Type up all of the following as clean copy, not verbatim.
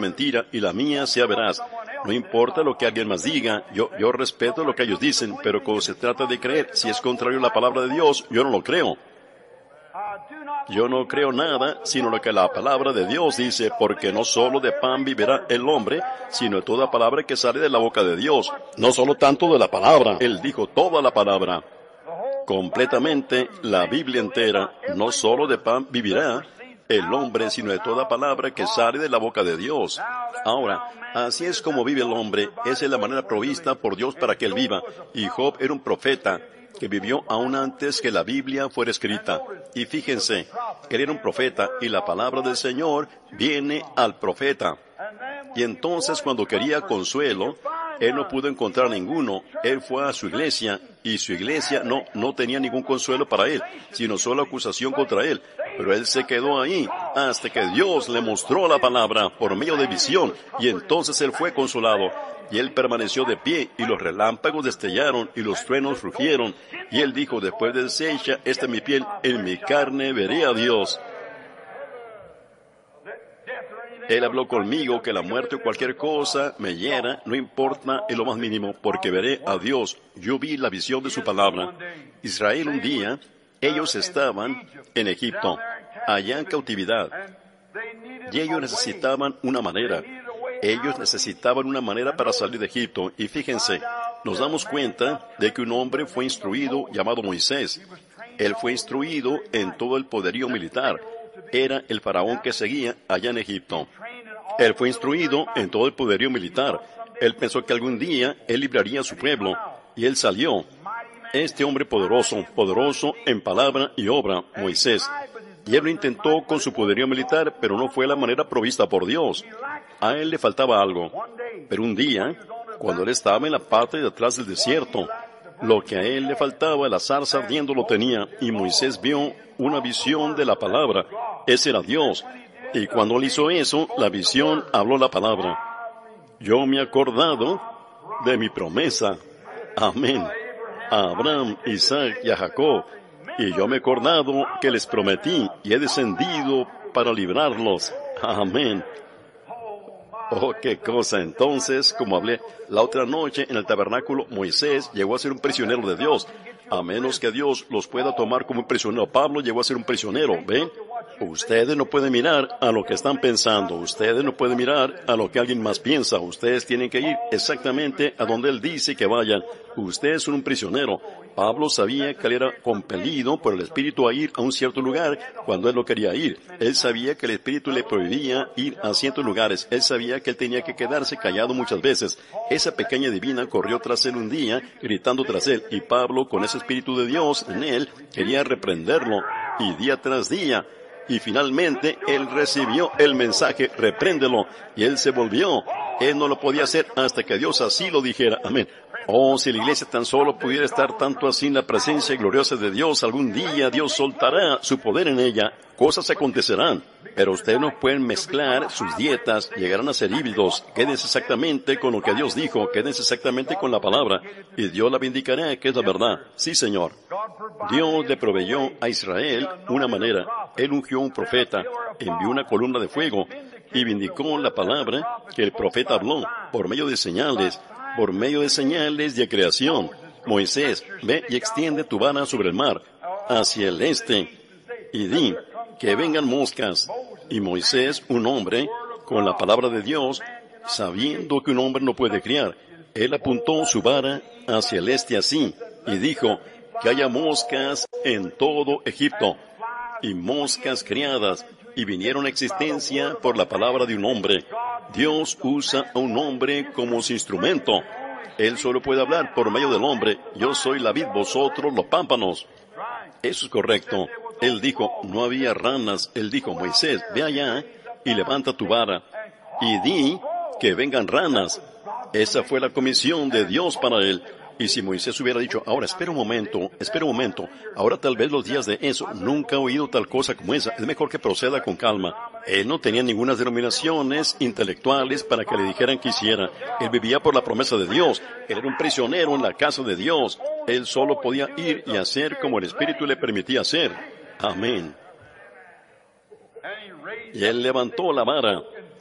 mentira y la mía sea veraz. No importa lo que alguien más diga, yo respeto lo que ellos dicen, pero cuando se trata de creer, si es contrario a la palabra de Dios, yo no lo creo. Yo no creo nada, sino lo que la palabra de Dios dice, porque no solo de pan vivirá el hombre, sino de toda palabra que sale de la boca de Dios. No solo tanto de la palabra, Él dijo toda la palabra. Completamente, la Biblia entera, no solo de pan vivirá el hombre, sino de toda palabra que sale de la boca de Dios. Ahora, así es como vive el hombre, esa es la manera provista por Dios para que él viva. Y Job era un profeta que vivió aún antes que la Biblia fuera escrita. Y fíjense, él era un profeta y la palabra del Señor viene al profeta. Y entonces cuando quería consuelo, él no pudo encontrar ninguno. Él fue a su iglesia y su iglesia no tenía ningún consuelo para él, sino solo acusación contra él. Pero él se quedó ahí hasta que Dios le mostró la palabra por medio de visión y entonces él fue consolado. Y él permaneció de pie y los relámpagos destellaron y los truenos rugieron. Y él dijo, después de deshecha esta mi piel, en mi carne veré a Dios. Él habló conmigo que la muerte o cualquier cosa me hiera, no importa en lo más mínimo, porque veré a Dios. Yo vi la visión de su palabra. Israel un día, ellos estaban en Egipto, allá en cautividad, y ellos necesitaban una manera. Ellos necesitaban una manera para salir de Egipto. Y fíjense, nos damos cuenta de que un hombre fue instruido llamado Moisés. Él fue instruido en todo el poderío militar. Era el faraón que seguía allá en Egipto. Él fue instruido en todo el poderío militar. Él pensó que algún día él libraría a su pueblo. Y él salió. Este hombre poderoso en palabra y obra, Moisés. Y él lo intentó con su poderío militar, pero no fue la manera provista por Dios. A él le faltaba algo. Pero un día, cuando él estaba en la parte de atrás del desierto, lo que a él le faltaba, la zarza ardiendo lo tenía, y Moisés vio una visión de la palabra. Ese era Dios. Y cuando él hizo eso, la visión habló la palabra. Yo me he acordado de mi promesa. Amén. A Abraham, Isaac y a Jacob. Y yo me he acordado que les prometí y he descendido para librarlos. Amén. Oh, qué cosa. Entonces, como hablé la otra noche en el tabernáculo, Moisés llegó a ser un prisionero de Dios. A menos que Dios los pueda tomar como un prisionero. Pablo llegó a ser un prisionero, ¿ven? Ustedes no pueden mirar a lo que están pensando. Ustedes no pueden mirar a lo que alguien más piensa. Ustedes tienen que ir exactamente a donde Él dice que vayan. Ustedes son un prisionero. Pablo sabía que él era compelido por el Espíritu a ir a un cierto lugar cuando él no quería ir. Él sabía que el Espíritu le prohibía ir a ciertos lugares. Él sabía que él tenía que quedarse callado muchas veces. Esa pequeña divina corrió tras él un día, gritando tras él, y Pablo, con ese Espíritu de Dios en él, quería reprenderlo, y día tras día. Y finalmente él recibió el mensaje, repréndelo, y él se volvió. Él no lo podía hacer hasta que Dios así lo dijera. Amén. Oh, si la iglesia tan solo pudiera estar tanto así en la presencia gloriosa de Dios, algún día Dios soltará su poder en ella, cosas acontecerán. Pero ustedes no pueden mezclar sus dietas, llegarán a ser híbridos. Quédense exactamente con lo que Dios dijo, quédense exactamente con la palabra, y Dios la vindicará, que es la verdad. Sí, Señor. Dios le proveyó a Israel una manera. Él ungió un profeta, envió una columna de fuego, y vindicó la palabra que el profeta habló, por medio de señales de creación. Moisés, ve y extiende tu vara sobre el mar, hacia el este, y di, que vengan moscas. Y Moisés, un hombre, con la palabra de Dios, sabiendo que un hombre no puede criar, él apuntó su vara hacia el este así, y dijo, que haya moscas en todo Egipto, y moscas criadas, y vinieron a existencia por la palabra de un hombre. Dios usa a un hombre como su instrumento. Él solo puede hablar por medio del hombre. Yo soy la vid, vosotros los pámpanos. Eso es correcto. Él dijo, no había ranas. Él dijo, Moisés, ve allá y levanta tu vara. Y di que vengan ranas. Esa fue la comisión de Dios para él. Y si Moisés hubiera dicho, ahora espera un momento, ahora tal vez los días de eso, nunca he oído tal cosa como esa, es mejor que proceda con calma. Él no tenía ninguna denominaciones intelectuales para que le dijeran que hiciera. Él vivía por la promesa de Dios. Él era un prisionero en la casa de Dios. Él solo podía ir y hacer como el Espíritu le permitía hacer. Amén. Y él levantó la vara.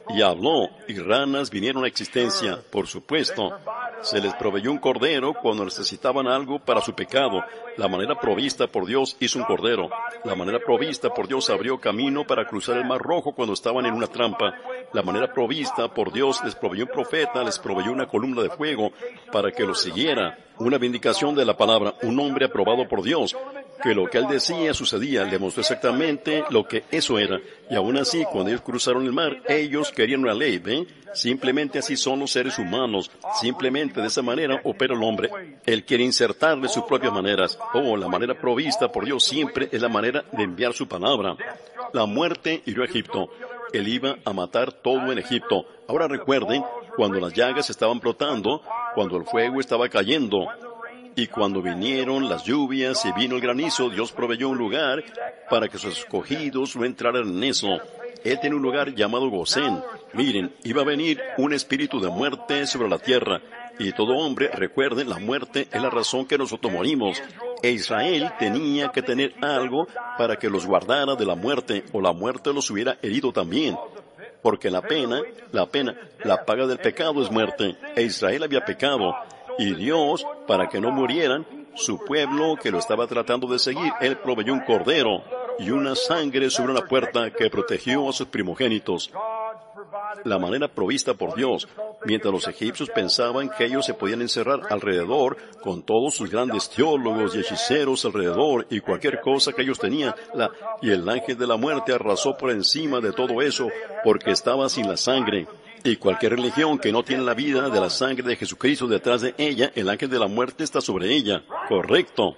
y habló, y ranas vinieron a existencia, por supuesto. Se les proveyó un cordero cuando necesitaban algo para su pecado. La manera provista por Dios hizo un cordero. La manera provista por Dios abrió camino para cruzar el Mar Rojo cuando estaban en una trampa. La manera provista por Dios les proveyó un profeta, les proveyó una columna de fuego para que los siguiera. Una vindicación de la palabra, un hombre aprobado por Dios, que lo que él decía sucedía, le mostró exactamente lo que eso era. Y aún así, cuando ellos cruzaron el mar, ellos querían una ley, ¿ven? Simplemente así son los seres humanos. Simplemente de esa manera opera el hombre. Él quiere insertarle sus propias maneras. Oh, la manera provista por Dios siempre es la manera de enviar su palabra. La muerte hirió a Egipto. Él iba a matar todo en Egipto. Ahora recuerden, cuando las llagas estaban brotando, cuando el fuego estaba cayendo, y cuando vinieron las lluvias y vino el granizo, Dios proveyó un lugar para que sus escogidos no entraran en eso. Él tiene un lugar llamado Gosén. Miren, iba a venir un espíritu de muerte sobre la tierra. Y todo hombre, recuerden, la muerte es la razón que nosotros morimos. E Israel tenía que tener algo para que los guardara de la muerte, o la muerte los hubiera herido también. Porque la paga del pecado es muerte. E Israel había pecado. Y Dios, para que no murieran, su pueblo que lo estaba tratando de seguir, Él proveyó un cordero y una sangre sobre una puerta que protegió a sus primogénitos. La manera provista por Dios, mientras los egipcios pensaban que ellos se podían encerrar alrededor con todos sus grandes teólogos y hechiceros alrededor y cualquier cosa que ellos tenían, y el ángel de la muerte arrasó por encima de todo eso porque estaba sin la sangre. Y cualquier religión que no tiene la vida de la sangre de Jesucristo detrás de ella, el ángel de la muerte está sobre ella. Correcto.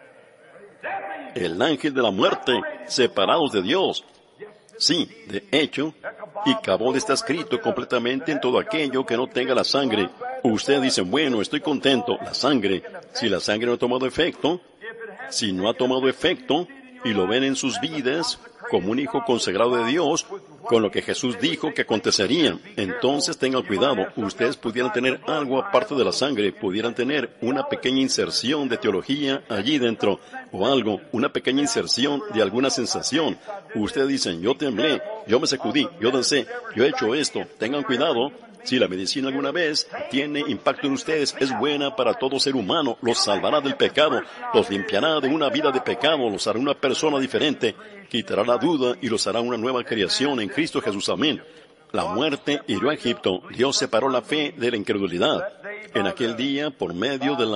El ángel de la muerte, separados de Dios. Sí, de hecho, y Cabod está escrito completamente en todo aquello que no tenga la sangre. Ustedes dicen, bueno, estoy contento, la sangre. Si la sangre no ha tomado efecto, si no ha tomado efecto, y lo ven en sus vidas como un hijo consagrado de Dios, con lo que Jesús dijo que acontecería. Entonces tengan cuidado, ustedes pudieran tener algo aparte de la sangre, pudieran tener una pequeña inserción de teología allí dentro, o algo, una pequeña inserción de alguna sensación. Ustedes dicen, yo temblé, yo me sacudí, yo dancé, yo he hecho esto. Tengan cuidado. Si la medicina alguna vez tiene impacto en ustedes, es buena para todo ser humano, los salvará del pecado, los limpiará de una vida de pecado, los hará una persona diferente, quitará la duda y los hará una nueva creación en Cristo Jesús. Amén. La muerte hirió a Egipto. Dios separó la fe de la incredulidad. En aquel día, por medio de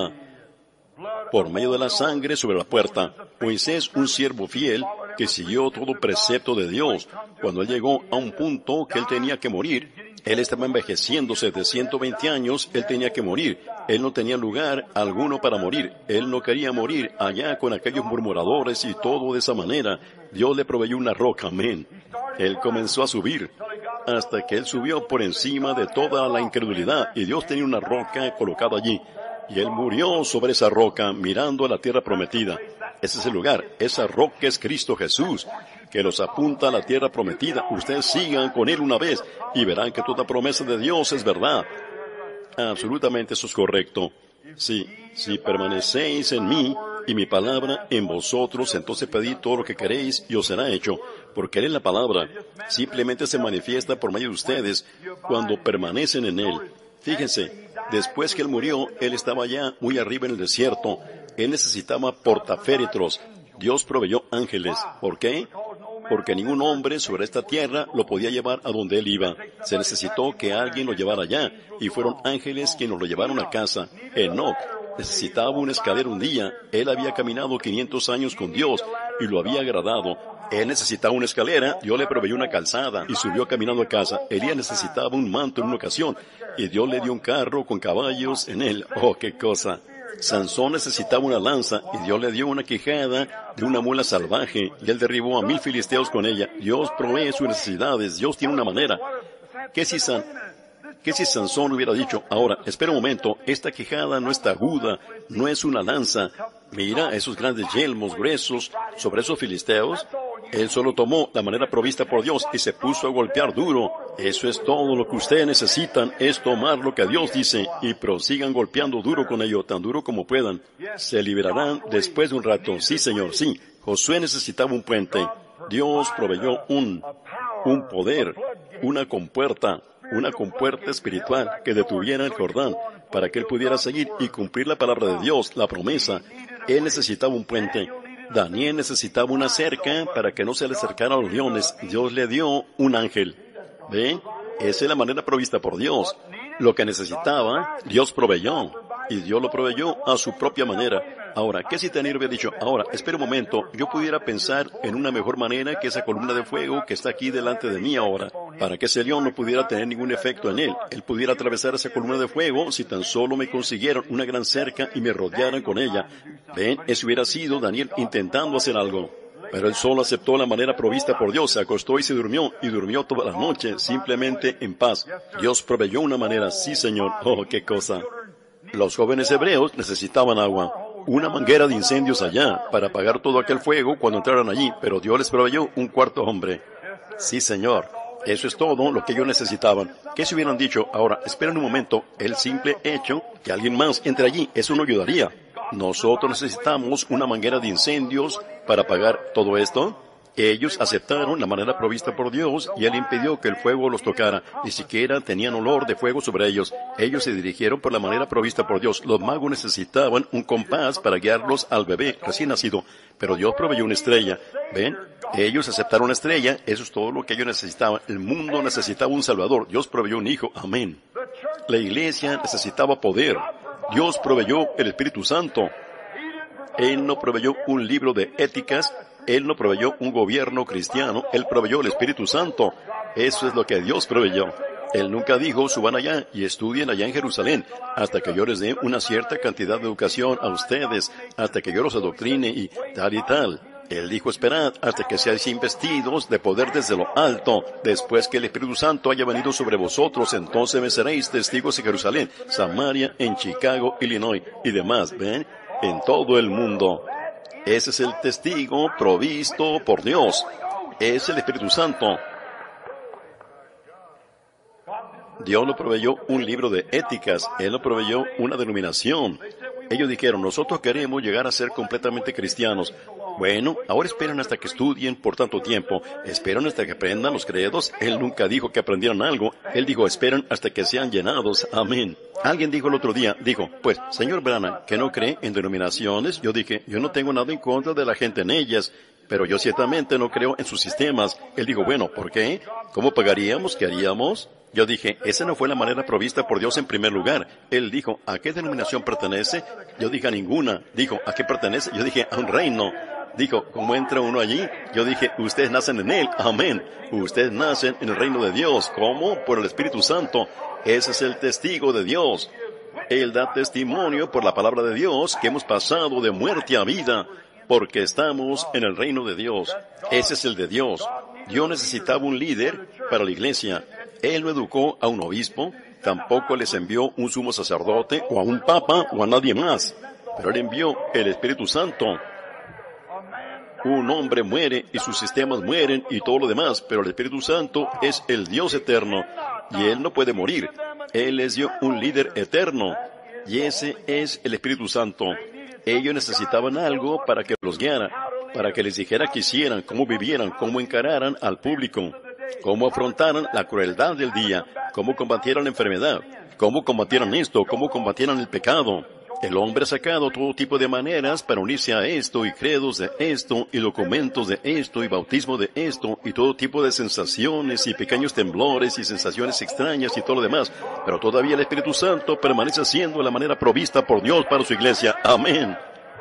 la sangre sobre la puerta, Moisés, un siervo fiel, que siguió todo precepto de Dios, cuando él llegó a un punto que él tenía que morir, él estaba envejeciéndose de 120 años, él tenía que morir. Él no tenía lugar alguno para morir. Él no quería morir allá con aquellos murmuradores y todo de esa manera. Dios le proveyó una roca, amén. Él comenzó a subir, hasta que él subió por encima de toda la incredulidad, y Dios tenía una roca colocada allí. Y él murió sobre esa roca, mirando a la tierra prometida. Ese es el lugar. Esa roca es Cristo Jesús, que los apunta a la tierra prometida. Ustedes sigan con Él una vez y verán que toda promesa de Dios es verdad. Absolutamente eso es correcto. Si permanecéis en mí y mi palabra en vosotros, entonces pedid todo lo que queréis y os será hecho. Porque Él es la palabra. Simplemente se manifiesta por medio de ustedes cuando permanecen en Él. Fíjense, después que Él murió, Él estaba allá muy arriba en el desierto. Él necesitaba portaféretros. Dios proveyó ángeles. ¿Por qué? Porque ningún hombre sobre esta tierra lo podía llevar a donde él iba. Se necesitó que alguien lo llevara allá, y fueron ángeles quienes lo llevaron a casa. Enoc necesitaba una escalera un día. Él había caminado 500 años con Dios, y lo había agradado. Él necesitaba una escalera, Dios le proveyó una calzada, y subió caminando a casa. Elías necesitaba un manto en una ocasión, y Dios le dio un carro con caballos en él. ¡Oh, qué cosa! Sansón necesitaba una lanza, y Dios le dio una quijada de una mula salvaje, y él derribó a 1000 filisteos con ella. Dios provee sus necesidades, Dios tiene una manera. ¿Qué si Sansón hubiera dicho, ahora, espera un momento, esta quijada no está aguda, no es una lanza, mira esos grandes yelmos gruesos sobre esos filisteos? Él solo tomó la manera provista por Dios y se puso a golpear duro. Eso es todo lo que ustedes necesitan, es tomar lo que Dios dice y prosigan golpeando duro con ello, tan duro como puedan. Se liberarán después de un rato. Sí, Señor, sí. Josué necesitaba un puente. Dios proveyó un poder, una compuerta espiritual que detuviera el Jordán para que él pudiera seguir y cumplir la palabra de Dios, la promesa. Él necesitaba un puente. Daniel necesitaba una cerca para que no se le acercaran a los leones. Dios le dio un ángel. ¿Ven? Esa es la manera provista por Dios. Lo que necesitaba, Dios proveyó. Y Dios lo proveyó a su propia manera. Ahora, ¿qué si Daniel hubiera dicho? Ahora, espera un momento, yo pudiera pensar en una mejor manera que esa columna de fuego que está aquí delante de mí ahora, para que ese león no pudiera tener ningún efecto en él. Él pudiera atravesar esa columna de fuego si tan solo me consiguieran una gran cerca y me rodearan con ella. ¿Ven? Eso hubiera sido Daniel intentando hacer algo. Pero él solo aceptó la manera provista por Dios, se acostó y durmió toda la noche, simplemente en paz. Dios proveyó una manera, sí Señor, oh, qué cosa. Los jóvenes hebreos necesitaban agua, una manguera de incendios allá, para apagar todo aquel fuego cuando entraran allí, pero Dios les proveyó un cuarto hombre. Sí Señor, eso es todo lo que ellos necesitaban. ¿Qué se hubieran dicho? Ahora, esperen un momento, el simple hecho que alguien más entre allí, eso no ayudaría. Nosotros necesitamos una manguera de incendios para apagar todo esto. Ellos aceptaron la manera provista por Dios y Él impidió que el fuego los tocara. Ni siquiera tenían olor de fuego sobre ellos. Ellos se dirigieron por la manera provista por Dios. Los magos necesitaban un compás para guiarlos al bebé recién nacido. Pero Dios proveyó una estrella. ¿Ven? Ellos aceptaron la estrella. Eso es todo lo que ellos necesitaban. El mundo necesitaba un Salvador. Dios proveyó un hijo. Amén. La iglesia necesitaba poder. Dios proveyó el Espíritu Santo. Él no proveyó un libro de éticas. Él no proveyó un gobierno cristiano, Él proveyó el Espíritu Santo. Eso es lo que Dios proveyó. Él nunca dijo, suban allá y estudien allá en Jerusalén, hasta que yo les dé una cierta cantidad de educación a ustedes, hasta que yo los adoctrine y tal y tal. Él dijo, esperad hasta que seáis investidos de poder desde lo alto. Después que el Espíritu Santo haya venido sobre vosotros, entonces me seréis testigos en Jerusalén, Samaria, en Chicago, Illinois y demás, ¿ven? En todo el mundo. Ese es el testigo provisto por Dios. Es el Espíritu Santo. Dios no proveyó un libro de éticas. Él no proveyó una denominación. Ellos dijeron, nosotros queremos llegar a ser completamente cristianos. Bueno, ahora esperan hasta que estudien por tanto tiempo. Esperan hasta que aprendan los credos. Él nunca dijo que aprendieran algo. Él dijo, esperan hasta que sean llenados. Amén. Alguien dijo el otro día, pues, señor Branham, ¿que no cree en denominaciones? Yo dije, yo no tengo nada en contra de la gente en ellas, pero yo ciertamente no creo en sus sistemas. Él dijo, bueno, ¿por qué? ¿Cómo pagaríamos? ¿Qué haríamos? Yo dije, esa no fue la manera provista por Dios en primer lugar. Él dijo, ¿a qué denominación pertenece? Yo dije, a ninguna. Dijo, ¿a qué pertenece? Yo dije, a un reino. Dijo, ¿cómo entra uno allí? Yo dije, ustedes nacen en él. Amén. Ustedes nacen en el reino de Dios. ¿Cómo? Por el Espíritu Santo. Ese es el testigo de Dios. Él da testimonio por la palabra de Dios que hemos pasado de muerte a vida, porque estamos en el reino de Dios. Ese es el de Dios. Dios necesitaba un líder para la iglesia. Él no educó a un obispo, tampoco les envió un sumo sacerdote o a un papa o a nadie más. Pero Él envió el Espíritu Santo. Un hombre muere y sus sistemas mueren y todo lo demás, pero el Espíritu Santo es el Dios eterno y Él no puede morir. Él les dio un líder eterno y ese es el Espíritu Santo. Ellos necesitaban algo para que los guiara, para que les dijera qué hicieran, cómo vivieran, cómo encararan al público, cómo afrontaran la crueldad del día, cómo combatieran la enfermedad, cómo combatieran esto, cómo combatieran el pecado. El hombre ha sacado todo tipo de maneras para unirse a esto, y credos de esto, y documentos de esto, y bautismo de esto, y todo tipo de sensaciones, y pequeños temblores, y sensaciones extrañas, y todo lo demás. Pero todavía el Espíritu Santo permanece siendo la manera provista por Dios para su iglesia. Amén.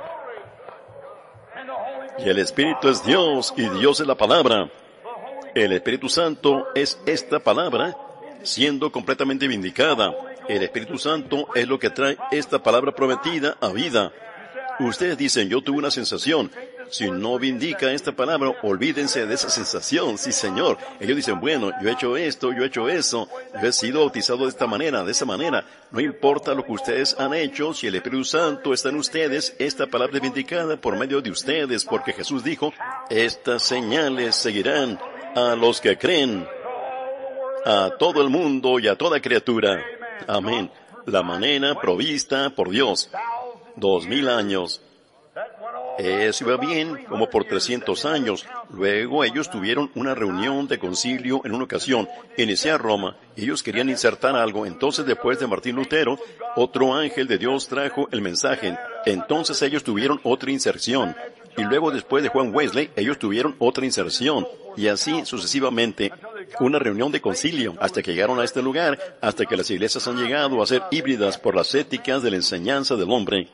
Y el Espíritu es Dios, y Dios es la palabra. El Espíritu Santo es esta palabra, siendo completamente vindicada. El Espíritu Santo es lo que trae esta palabra prometida a vida. Ustedes dicen, yo tuve una sensación. Si no vindica esta palabra, olvídense de esa sensación. Sí, Señor. Ellos dicen, bueno, yo he hecho esto, yo he hecho eso. Yo he sido bautizado de esta manera, de esa manera. No importa lo que ustedes han hecho, si el Espíritu Santo está en ustedes, esta palabra es vindicada por medio de ustedes, porque Jesús dijo, estas señales seguirán a los que creen, a todo el mundo y a toda criatura. Amén. La manera provista por Dios. 2000 años. Eso iba bien, como por 300 años. Luego ellos tuvieron una reunión de concilio en una ocasión. Inicié a Roma, y ellos querían insertar algo. Entonces, después de Martín Lutero, otro ángel de Dios trajo el mensaje. Entonces ellos tuvieron otra inserción. Y luego, después de Juan Wesley, ellos tuvieron otra inserción. Y así sucesivamente. Una reunión de concilio, hasta que llegaron a este lugar, hasta que las iglesias han llegado a ser híbridas por las éticas de la enseñanza del hombre.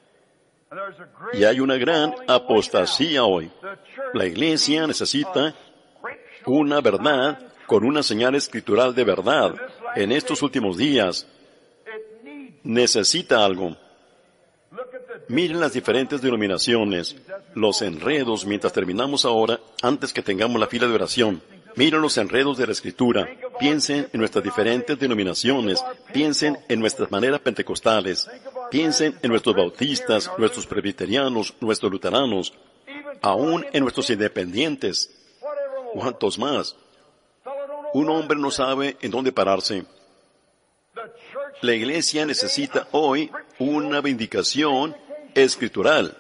Y hay una gran apostasía hoy. La iglesia necesita una verdad con una señal escritural de verdad. En estos últimos días, necesita algo. Miren las diferentes denominaciones, los enredos mientras terminamos ahora, antes que tengamos la fila de oración. Miren los enredos de la Escritura. Piensen en nuestras diferentes denominaciones. Piensen en nuestras maneras pentecostales. Piensen en nuestros bautistas, nuestros presbiterianos, nuestros luteranos, aún en nuestros independientes. ¿Cuántos más? Un hombre no sabe en dónde pararse. La iglesia necesita hoy una vindicación escritural.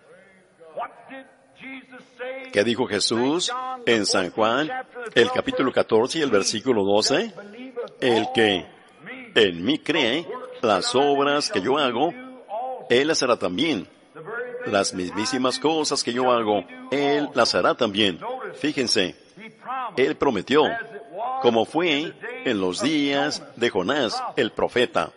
¿Qué dijo Jesús en San Juan, el capítulo 14 y el versículo 12? El que en mí cree, las obras que yo hago, Él las hará también. Las mismísimas cosas que yo hago, Él las hará también. Fíjense, Él prometió, como fue en los días de Jonás, el profeta.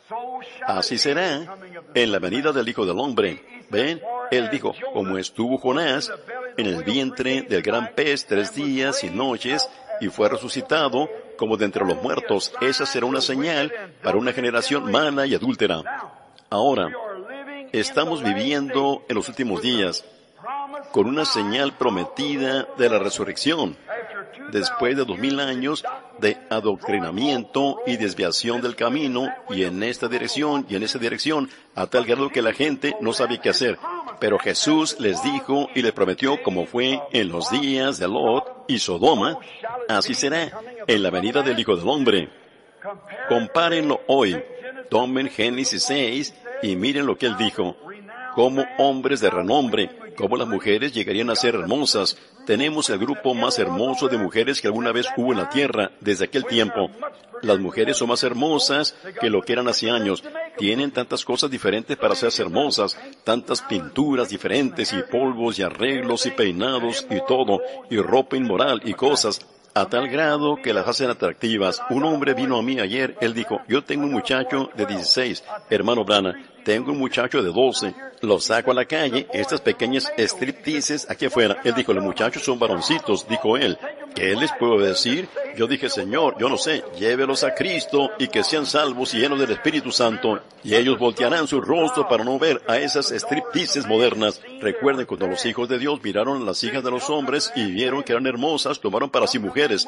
Así será en la venida del Hijo del Hombre. ¿Ven? Él dijo, como estuvo Jonás en el vientre del gran pez 3 días y noches, y fue resucitado como de entre los muertos, esa será una señal para una generación mala y adúltera. Ahora, estamos viviendo en los últimos días con una señal prometida de la resurrección, después de 2000 años de adoctrinamiento y desviación del camino, y en esta dirección y en esa dirección, a tal grado que la gente no sabe qué hacer. Pero Jesús les dijo y les prometió, como fue en los días de Lot y Sodoma, así será en la venida del Hijo del Hombre. Compárenlo hoy. Tomen Génesis 6 y miren lo que Él dijo. Como hombres de renombre, como las mujeres llegarían a ser hermosas. Tenemos el grupo más hermoso de mujeres que alguna vez hubo en la tierra desde aquel tiempo. Las mujeres son más hermosas que lo que eran hace años. Tienen tantas cosas diferentes para hacerse hermosas, tantas pinturas diferentes y polvos y arreglos y peinados y todo, y ropa inmoral y cosas, a tal grado que las hacen atractivas. Un hombre vino a mí ayer, él dijo, yo tengo un muchacho de 16, hermano Branham, tengo un muchacho de 12, los saco a la calle, estas pequeñas stripteases aquí afuera. Él dijo, los muchachos son varoncitos, dijo él. ¿Qué les puedo decir? Yo dije, Señor, yo no sé, llévelos a Cristo y que sean salvos y llenos del Espíritu Santo. Y ellos voltearán su rostro para no ver a esas stripteases modernas. Recuerden, cuando los hijos de Dios miraron a las hijas de los hombres y vieron que eran hermosas, tomaron para sí mujeres.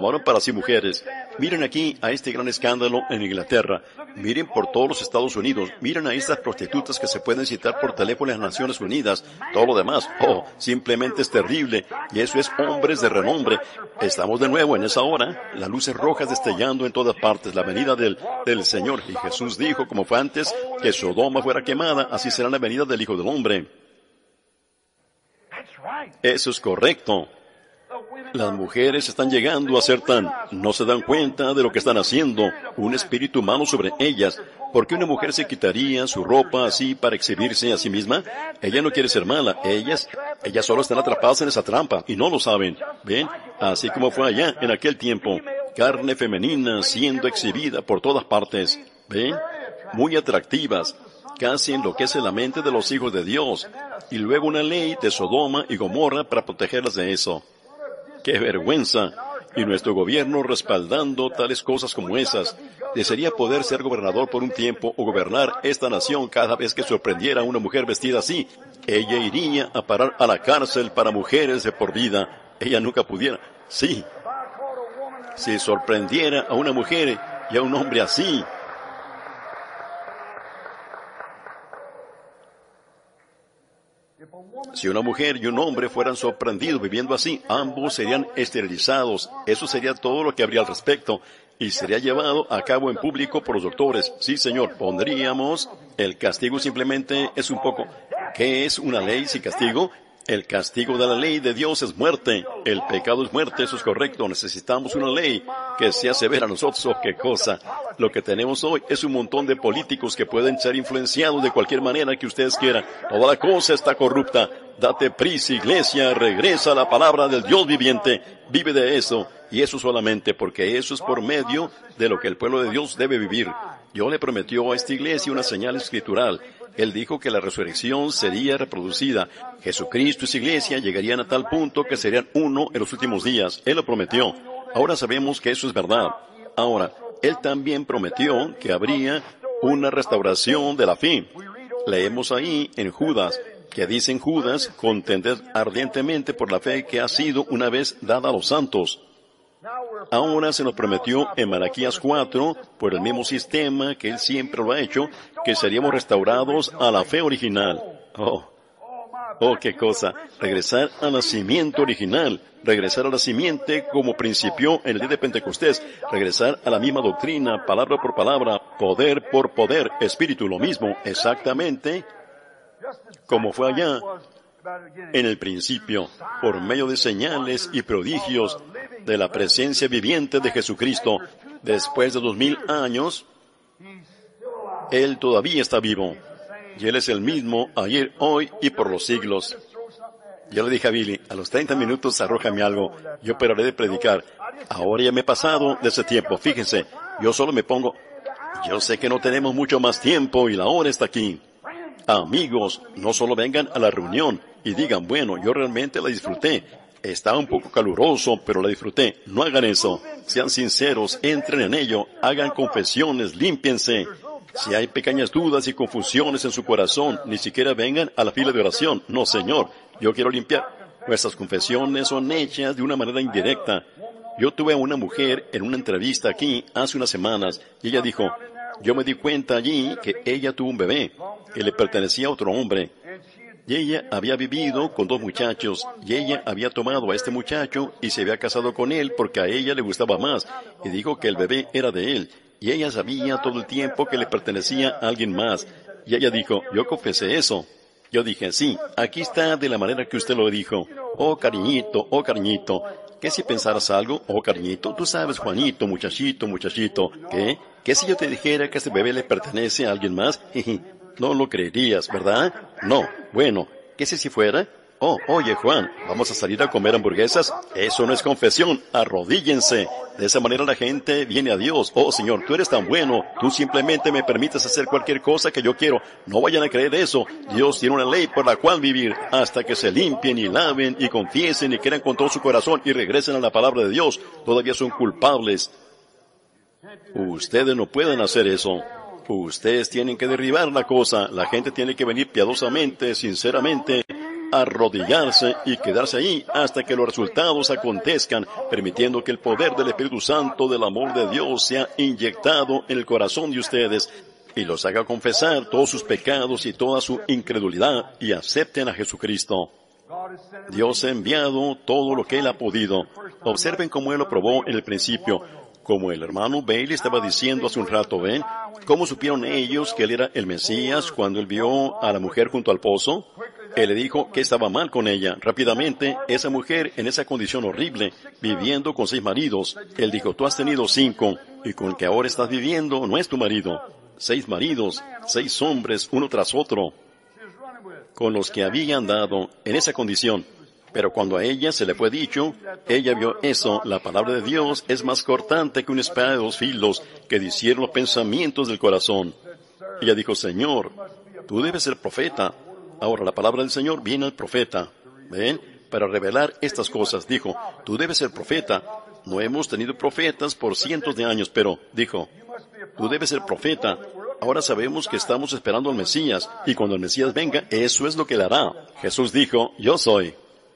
Miren aquí a este gran escándalo en Inglaterra. Miren por todos los Estados Unidos. Miren a estas prostitutas que se pueden citar por teléfono en las Naciones Unidas. Todo lo demás, simplemente es terrible. Y eso es hombres de renombre. Estamos de nuevo en esa hora. Las luces rojas destellando en todas partes. La venida del Señor. Y Jesús dijo, como fue antes, que Sodoma fuera quemada. Así será la venida del Hijo del Hombre. Eso es correcto. Las mujeres están llegando a ser no se dan cuenta de lo que están haciendo, un espíritu humano sobre ellas. ¿Por qué una mujer se quitaría su ropa así para exhibirse a sí misma? Ella no quiere ser mala, ellas solo están atrapadas en esa trampa y no lo saben. ¿Ven? Así como fue allá en aquel tiempo, carne femenina siendo exhibida por todas partes. ¿Ven? Muy atractivas, casi enloquece la mente de los hijos de Dios. Y luego una ley de Sodoma y Gomorra para protegerlas de eso. ¡Qué vergüenza! Y nuestro gobierno respaldando tales cosas como esas. Desearía poder ser gobernador por un tiempo o gobernar esta nación cada vez que sorprendiera a una mujer vestida así. Ella iría a parar a la cárcel para mujeres de por vida. Ella nunca pudiera. Sí. Si sorprendiera a una mujer y a un hombre así. Si una mujer y un hombre fueran sorprendidos viviendo así, ambos serían esterilizados. Eso sería todo lo que habría al respecto. Y sería llevado a cabo en público por los doctores. Sí, señor, pondríamos. El castigo simplemente es un poco. ¿Qué es una ley sin castigo? El castigo de la ley de Dios es muerte. El pecado es muerte, eso es correcto. Necesitamos una ley que sea severa a nosotros. Oh, qué cosa. Lo que tenemos hoy es un montón de políticos que pueden ser influenciados de cualquier manera que ustedes quieran. Toda la cosa está corrupta. Date prisa, iglesia, regresa a la palabra del Dios viviente. Vive de eso. Y eso solamente porque eso es por medio de lo que el pueblo de Dios debe vivir. Dios le prometió a esta iglesia una señal escritural. Él dijo que la resurrección sería reproducida. Jesucristo y su iglesia llegarían a tal punto que serían uno en los últimos días. Él lo prometió. Ahora sabemos que eso es verdad. Ahora, Él también prometió que habría una restauración de la fe. Leemos ahí en Judas, que dice en Judas, contended ardientemente por la fe que ha sido una vez dada a los santos. Ahora se nos prometió en Malaquías 4, por el mismo sistema que Él siempre lo ha hecho, que seríamos restaurados a la fe original. Oh, qué cosa. Regresar al nacimiento original. Regresar a la simiente como principió en el día de Pentecostés. Regresar a la misma doctrina, palabra por palabra, poder por poder, espíritu lo mismo, exactamente como fue allá en el principio, por medio de señales y prodigios de la presencia viviente de Jesucristo. Después de 2000 años, Él todavía está vivo. Y Él es el mismo ayer, hoy y por los siglos. Yo le dije a Billy, a los 30 minutos arrójame algo. Yo pararé de predicar. Ahora ya me he pasado de ese tiempo. Fíjense, yo solo me pongo. Yo sé que no tenemos mucho más tiempo y la hora está aquí. Amigos, no solo vengan a la reunión y digan, bueno, yo realmente la disfruté. Estaba un poco caluroso, pero la disfruté. No hagan eso. Sean sinceros, entren en ello, hagan confesiones, límpiense. Si hay pequeñas dudas y confusiones en su corazón, ni siquiera vengan a la fila de oración. No, Señor, yo quiero limpiar. Nuestras confesiones son hechas de una manera indirecta. Yo tuve a una mujer en una entrevista aquí hace unas semanas, y ella dijo, yo me di cuenta allí que ella tuvo un bebé, que le pertenecía a otro hombre. Y ella había vivido con 2 muchachos, y ella había tomado a este muchacho y se había casado con él porque a ella le gustaba más, y dijo que el bebé era de él, y ella sabía todo el tiempo que le pertenecía a alguien más. Y ella dijo, yo confesé eso. Yo dije, sí, aquí está de la manera que usted lo dijo. Oh, cariñito, ¿qué si pensaras algo? Oh, cariñito, tú sabes, Juanito, muchachito, ¿qué? ¿Qué si yo te dijera que este bebé le pertenece a alguien más? No lo creerías, ¿verdad? No. Bueno, ¿qué si fuera? Oh, oye, Juan, ¿vamos a salir a comer hamburguesas? Eso no es confesión. Arrodíllense. De esa manera la gente viene a Dios. Oh, Señor, tú eres tan bueno. Tú simplemente me permites hacer cualquier cosa que yo quiero. No vayan a creer eso. Dios tiene una ley por la cual vivir hasta que se limpien y laven y confiesen y crean con todo su corazón y regresen a la palabra de Dios. Todavía son culpables. Ustedes no pueden hacer eso. Ustedes tienen que derribar la cosa. La gente tiene que venir piadosamente, sinceramente, arrodillarse y quedarse ahí hasta que los resultados acontezcan, permitiendo que el poder del Espíritu Santo, del amor de Dios, sea inyectado en el corazón de ustedes y los haga confesar todos sus pecados y toda su incredulidad y acepten a Jesucristo. Dios ha enviado todo lo que Él ha podido. Observen cómo Él lo probó en el principio. Como el hermano Bailey estaba diciendo hace un rato, ¿ven? ¿Cómo supieron ellos que Él era el Mesías cuando Él vio a la mujer junto al pozo? Él le dijo que estaba mal con ella. Rápidamente, esa mujer en esa condición horrible, viviendo con 6 maridos. Él dijo, tú has tenido 5, y con el que ahora estás viviendo no es tu marido. 6 maridos, 6 hombres, uno tras otro, con los que había andado en esa condición. Pero cuando a ella se le fue dicho, ella vio eso. La palabra de Dios es más cortante que una espada de 2 filos, que discierne los pensamientos del corazón. Ella dijo, Señor, tú debes ser profeta. Ahora la palabra del Señor viene al profeta, ¿ven? Para revelar estas cosas. Dijo, tú debes ser profeta. No hemos tenido profetas por cientos de años, pero, dijo, tú debes ser profeta. Ahora sabemos que estamos esperando al Mesías, y cuando el Mesías venga, eso es lo que Él hará. Jesús dijo, yo soy.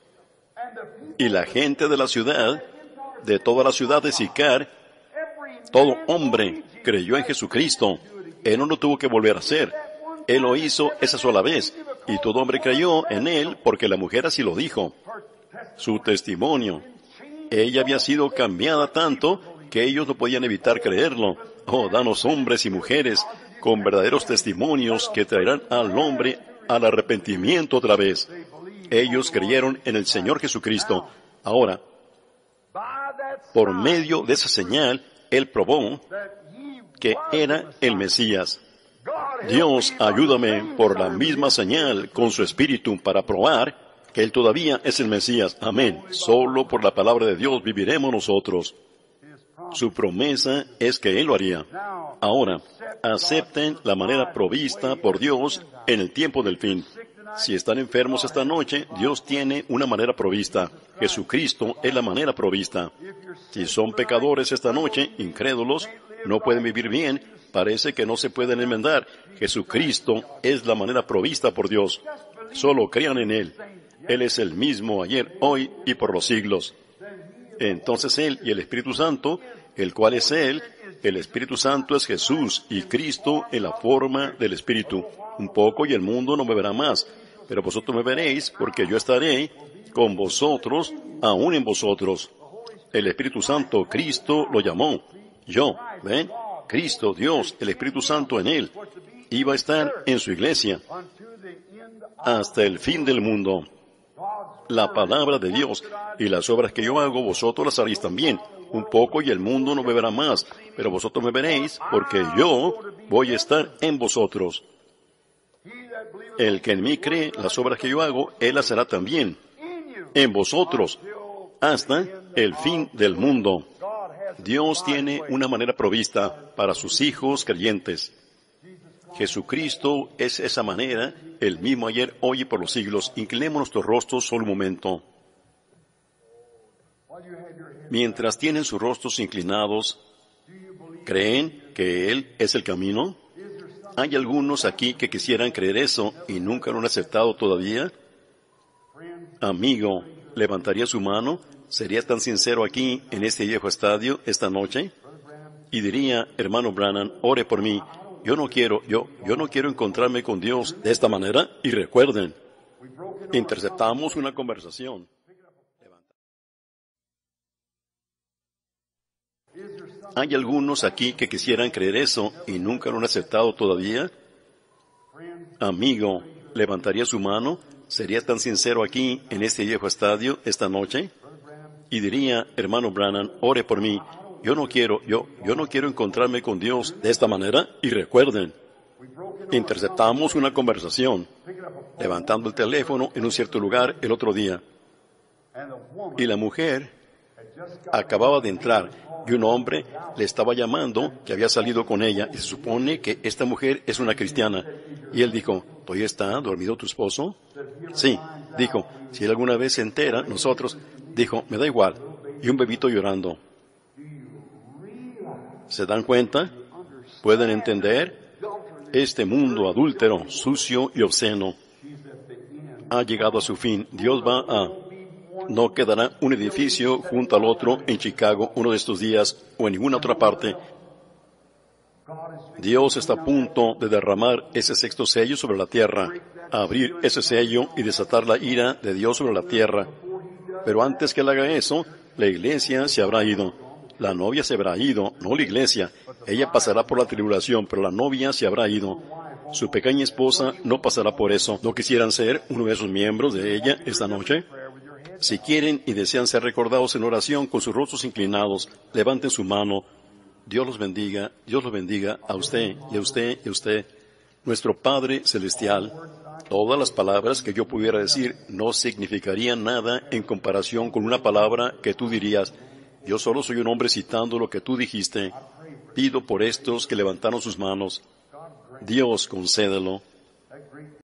Y la gente de la ciudad, de toda la ciudad de Sicar, todo hombre creyó en Jesucristo. Él no lo tuvo que volver a hacer. Él lo hizo esa sola vez. Y todo hombre creyó en Él porque la mujer así lo dijo. Su testimonio. Ella había sido cambiada tanto que ellos no podían evitar creerlo. Oh, danos hombres y mujeres con verdaderos testimonios que traerán al hombre al arrepentimiento otra vez. Ellos creyeron en el Señor Jesucristo. Ahora, por medio de esa señal, Él probó que era el Mesías. Dios, ayúdame por la misma señal con su Espíritu para probar que Él todavía es el Mesías. Amén. Solo por la palabra de Dios viviremos nosotros. Su promesa es que Él lo haría. Ahora, acepten la manera provista por Dios en el tiempo del fin. Si están enfermos esta noche, Dios tiene una manera provista. Jesucristo es la manera provista. Si son pecadores esta noche, incrédulos, no pueden vivir bien, parece que no se pueden enmendar. Jesucristo es la manera provista por Dios. Solo crean en Él. Él es el mismo ayer, hoy y por los siglos. Entonces Él y el Espíritu Santo, el cual es Él, el Espíritu Santo es Jesús y Cristo en la forma del Espíritu. Un poco y el mundo no me verá más, pero vosotros me veréis porque yo estaré con vosotros, aún en vosotros. El Espíritu Santo, Cristo lo llamó. Yo, ¿ven? Cristo, Dios, el Espíritu Santo en Él, iba a estar en su iglesia hasta el fin del mundo. La palabra de Dios y las obras que yo hago, vosotros las haréis también. Un poco y el mundo no me verá más, pero vosotros me veréis, porque yo voy a estar en vosotros. El que en mí cree, las obras que yo hago, Él las hará también. En vosotros, hasta el fin del mundo. Dios tiene una manera provista para sus hijos creyentes. Jesucristo es esa manera, el mismo ayer, hoy y por los siglos. Inclinemos nuestros rostros solo un momento. Mientras tienen sus rostros inclinados, ¿creen que Él es el camino? ¿Hay algunos aquí que quisieran creer eso y nunca lo han aceptado todavía? Amigo, ¿levantaría su mano? ¿Sería tan sincero aquí, en este viejo estadio, esta noche? Y diría, hermano Branham, ore por mí. Yo no quiero encontrarme con Dios de esta manera. Y recuerden, interceptamos una conversación. ¿Hay algunos aquí que quisieran creer eso y nunca lo han aceptado todavía? Amigo, ¿levantaría su mano? ¿Sería tan sincero aquí, en este viejo estadio, esta noche? Y diría, hermano Branham, ore por mí. Yo no quiero encontrarme con Dios de esta manera. Y recuerden, interceptamos una conversación, levantando el teléfono en un cierto lugar el otro día. Y la mujer acababa de entrar y un hombre le estaba llamando que había salido con ella y se supone que esta mujer es una cristiana. Y él dijo, ¿todavía está dormido tu esposo? Sí. Dijo, si él alguna vez se entera, dijo, me da igual. Y un bebito llorando. ¿Se dan cuenta? ¿Pueden entender? Este mundo adúltero, sucio y obsceno ha llegado a su fin. No quedará un edificio junto al otro en Chicago uno de estos días o en ninguna otra parte. Dios está a punto de derramar ese sexto sello sobre la tierra, abrir ese sello y desatar la ira de Dios sobre la tierra. Pero antes que Él haga eso, la iglesia se habrá ido. La novia se habrá ido, no la iglesia. Ella pasará por la tribulación, pero la novia se habrá ido. Su pequeña esposa no pasará por eso. ¿No quisieran ser uno de esos miembros de ella esta noche? Si quieren y desean ser recordados en oración con sus rostros inclinados, levanten su mano. Dios los bendiga a usted y a usted y a usted. Nuestro Padre Celestial, todas las palabras que yo pudiera decir no significarían nada en comparación con una palabra que tú dirías. Yo solo soy un hombre citando lo que tú dijiste. Pido por estos que levantaron sus manos. Dios, concédelo.